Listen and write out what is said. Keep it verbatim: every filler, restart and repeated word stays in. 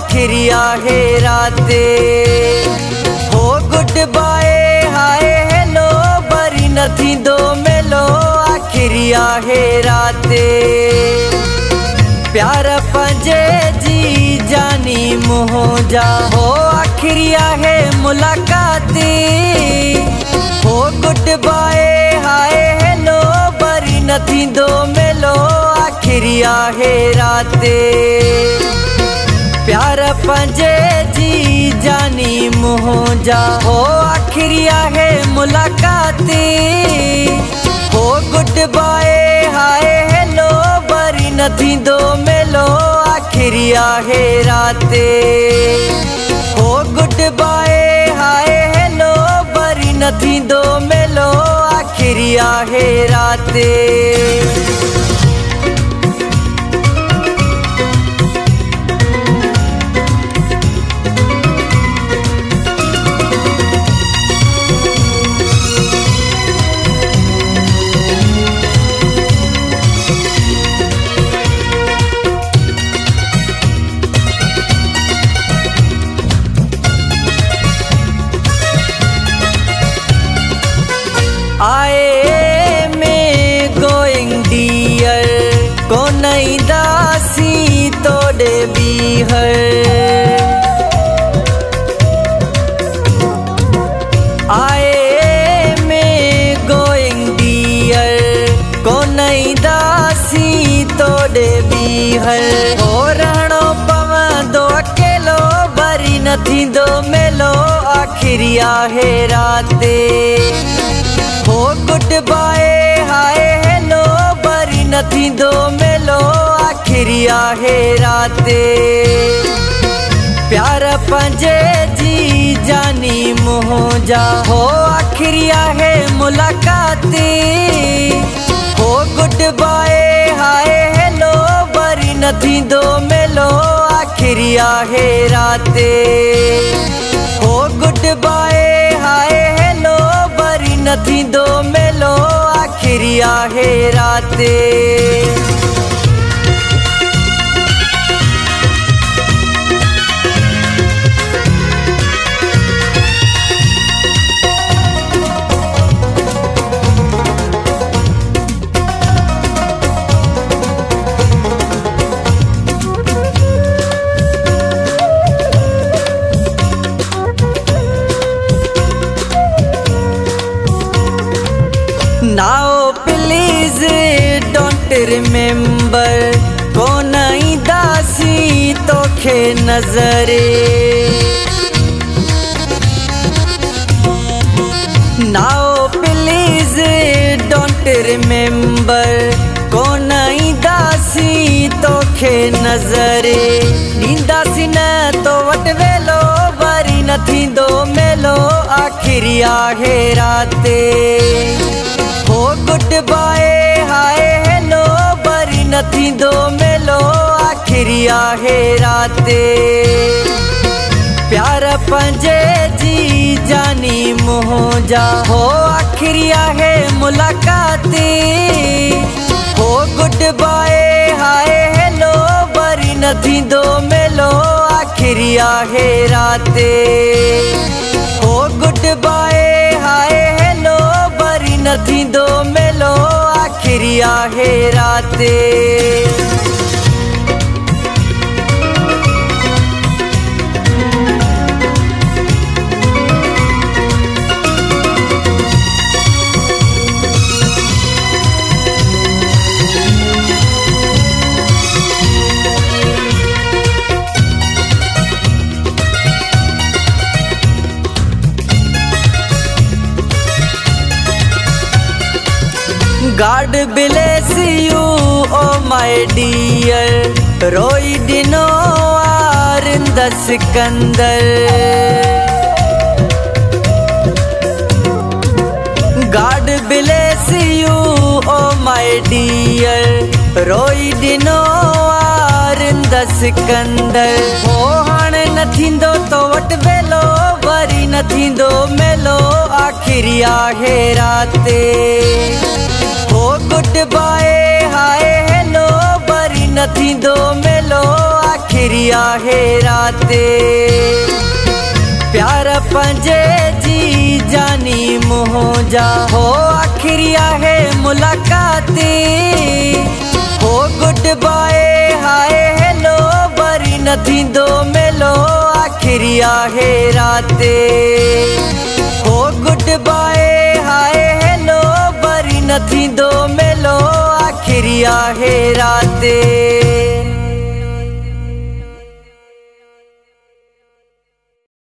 आखिरी आहे राते। हो गुड बाय हाय हेलो वरी न थींदो मेलो आखिरी आहे राते। प्यार पंहिंजे जी जानी मुंहुं जा हो आखिरी आहे मुलाकाती। हो गुड बाय हाय हेलो वरी न थींदो मेलो आखिरी आहे राते। प्यार पंहिंजे जी जानी मुंहुं जा हो आखिरी आहे मुलाकाती। हो गुड बाय हाय हेलो वरी न थींदो मेलो आखिरी आहे राते। हो गुड बाय हाय हेलो वरी न थींदो मेलो आखिरी आहे राते। आए में गोइंग डियर को नई दासी तोड़े बीहर। आए में गोइंग डियर को नई दासी तोड़े बीहर। हो रहणो पवंदो अकेलो वरी न थींदो मेलो आखिरी आहे राते। हो गुड बाय हाय हेलो वरी न थींदो मेलो आखिरी आहे राते। प्यार पंहिंजे जी जानी मुंहुं जा हो आखिरी आहे मुलाकाती। हो गुड बाय हाय हेलो वरी न थींदो मेलो आखिरी आहे राते। हो गुड बाय हाय हेलो वरी न थींदो मेलो आखिरी आहे राते। Now please don't remember को नई दासी तोखे नजरे। Now please don't remember को नई दासी तोखे नजरे। नींदासी न तो वट वेलो वरी न थींदो मेलो आखिरी आहे राते। हो गुड बाय हाय हेलो वरी न थींदो मेलो आखिरी आहे राते। प्यार पंहिंजे जी जानी मुंहुं जा हो आखिरी आहे मुलाकाती। हो गुड बाय हाय हेलो वरी न थींदो मेलो आखिरी आहे राते। हो गुड बाय हाय हेलो वरी न थींदो मेलो आखिरी आहे राते। God bless you, oh my dear. रोई दिनो आरिंद Sikandar. God bless you, oh my dear. रोई दिनो आरिंद सिकंदर। हो हाणे न थींदो तो वट वेलो वरी न थींदो मेलो आखिरी आहे राते। हो गुड बाय हाय हेलो वरी न थींदो मेलो आखिरी आखिरी आहे राते प्यार पंजे जी जानी मुंहिंजा हो आखिरी आहे मुलाकाती हो गुड बाय हाय हेलो वरी न थींदो मेलो आखिरी आहे राते हो गुड बाय